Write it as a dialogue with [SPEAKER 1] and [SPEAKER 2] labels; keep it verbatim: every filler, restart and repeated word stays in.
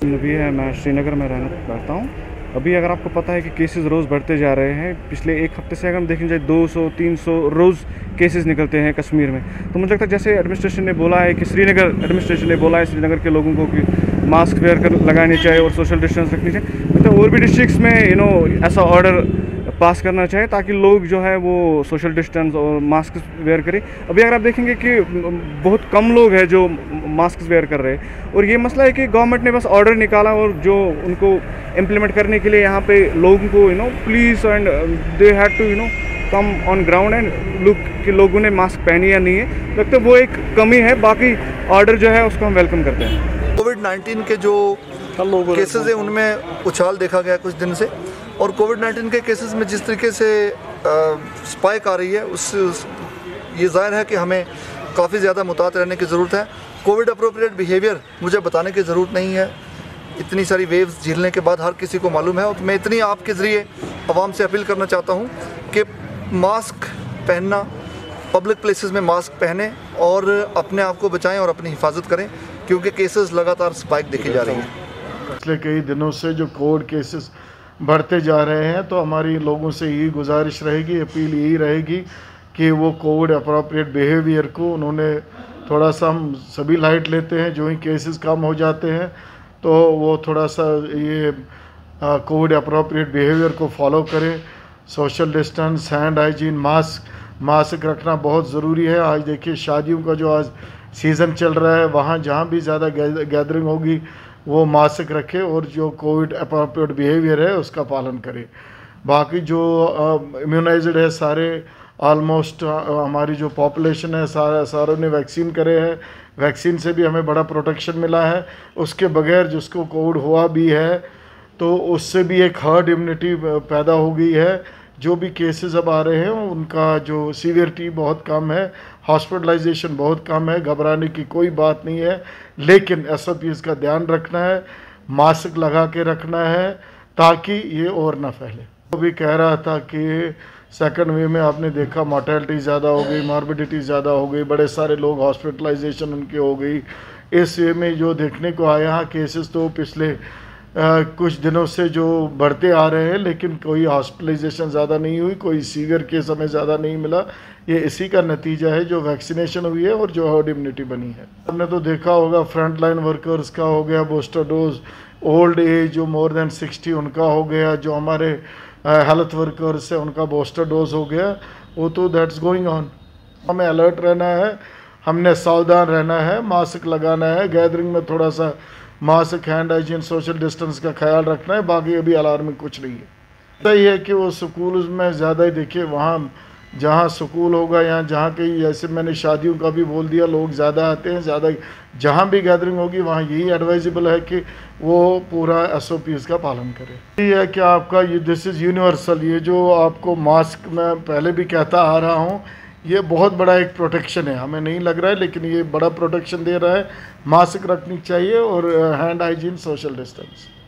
[SPEAKER 1] नबी है, मैं श्रीनगर में रहना करता हूँ। अभी अगर आपको पता है कि केसेस रोज़ बढ़ते जा रहे हैं, पिछले एक हफ्ते से अगर हम देखें जाए दो सौ तीन सौ रोज़ केसेस निकलते हैं कश्मीर में। तो मुझे लगता है जैसे एडमिनिस्ट्रेशन ने बोला है कि श्रीनगर एडमिनिस्ट्रेशन ने बोला है श्रीनगर के लोगों को कि मास्क वेयर कर लगाने चाहिए और सोशल डिस्टेंस रखनी चाहिए, मतलब और भी डिस्ट्रिक्ट्स में यू नो ऐसा ऑर्डर पास करना चाहिए ताकि लोग जो है वो सोशल डिस्टेंस और मास्क वेयर करें। अभी अगर आप देखेंगे कि बहुत कम लोग हैं जो मास्क वेयर कर रहे हैं, और ये मसला है कि गवर्नमेंट ने बस ऑर्डर निकाला और जो उनको इम्प्लीमेंट करने के लिए यहाँ पे लोगों को you know police and they had to you know come on ground and look कि लोगों ने मास्क पहनी या नहीं है। लगता है वो एक कमी है, बाकी ऑर्डर जो है उसको हम वेलकम करते हैं।
[SPEAKER 2] कोविड नाइन्टीन के जो केसेस हैं उनमें उछाल देखा गया कुछ दिन से, और कोविड नाइन्टीन के केसेस में जिस तरीके से स्पाइक आ रही है उस, उस ये ज़ाहिर है कि हमें काफ़ी ज़्यादा मुतात रहने की ज़रूरत है। कोविड अप्रोप्रिएट बिहेवियर मुझे बताने की ज़रूरत नहीं है, इतनी सारी वेव्स झेलने के बाद हर किसी को मालूम है। और मैं इतनी आपके ज़रिए आवाम से अपील करना चाहता हूँ कि मास्क पहनना, पब्लिक प्लेसेस में मास्क पहने और अपने आप को बचाएं और अपनी हिफाजत करें, क्योंकि केसेस लगातार स्पाइक देखी जा रही हैं।
[SPEAKER 3] पिछले कई दिनों से जो कोविड केसेस बढ़ते जा रहे हैं, तो हमारी लोगों से यही गुजारिश रहेगी, अपील यही रहेगी कि वो कोविड अप्रोप्रिएट बिहेवियर को उन्होंने थोड़ा सा, हम सभी लाइट लेते हैं, जो ही केसेस कम हो जाते हैं तो वो थोड़ा सा ये कोविड अप्रोप्रिएट बिहेवियर को फॉलो करें। Social distance, hand hygiene, mask mask रखना बहुत ज़रूरी है। आज देखिए शादियों का जो आज सीज़न चल रहा है, वहाँ जहाँ भी ज़्यादा गैदरिंग होगी वो मास्क रखें और जो कोविड अप्रोप्रिएट बिहेवियर है उसका पालन करें। बाकी जो इम्यूनाइज्ड है सारे, ऑलमोस्ट हमारी जो पॉपुलेशन है सारा सारों ने वैक्सीन करे हैं, वैक्सीन से भी हमें बड़ा प्रोटेक्शन मिला है। उसके बगैर जिसको कोविड हुआ भी है तो उससे भी एक हर्ड इम्यूनिटी पैदा हो गई है। जो भी केसेस अब आ रहे हैं उनका जो सीवियरिटी बहुत कम है, हॉस्पिटलाइजेशन बहुत कम है, घबराने की कोई बात नहीं है। लेकिन एस ओ पीज़ का ध्यान रखना है, मास्क लगा के रखना है ताकि ये और ना फैले। वो भी कह रहा था कि सेकंड वेव में आपने देखा मोर्टेलिटी ज़्यादा हो गई, मॉर्बिडिटी ज़्यादा हो गई, बड़े सारे लोग हॉस्पिटलाइजेशन उनकी हो गई। इस वे में जो देखने को आया है केसेस तो पिछले आ, कुछ दिनों से जो बढ़ते आ रहे हैं, लेकिन कोई हॉस्पिटलाइजेशन ज़्यादा नहीं हुई, कोई सीवियर केस हमें ज़्यादा नहीं मिला। ये इसी का नतीजा है जो वैक्सीनेशन हुई है और जो हर्ड इम्यूनिटी बनी है। हमने तो देखा होगा फ्रंट लाइन वर्कर्स का हो गया बूस्टर डोज, ओल्ड एज जो मोर देन सिक्सटी उनका हो गया, जो हमारे हेल्थ वर्कर्स है उनका बूस्टर डोज हो गया, वो तो दैट्स गोइंग ऑन। हमें अलर्ट रहना है, हमने सावधान रहना है, मास्क लगाना है, गैदरिंग में थोड़ा सा mask, hand hygiene, social distance का ख्याल रखना है। बाकी अभी अलार्मिंग कुछ नहीं है। सही है कि वो स्कूल में ज़्यादा ही देखिए, वहाँ जहाँ स्कूल होगा या जहाँ कहीं, जैसे मैंने शादियों का भी बोल दिया, लोग ज़्यादा आते हैं, ज़्यादा जहाँ भी गैदरिंग होगी वहाँ यही एडवाइजेबल है कि वो पूरा एस ओ पीज़ का पालन करें। ये है कि आपका ये दिस इज़ यूनिवर्सल, ये जो आपको मास्क मैं पहले भी कहता आ रहा हूँ, ये बहुत बड़ा एक प्रोटेक्शन है। हमें नहीं लग रहा है लेकिन ये बड़ा प्रोटेक्शन दे रहा है। मास्क रखनी चाहिए और हैंड हाइजीन, सोशल डिस्टेंस।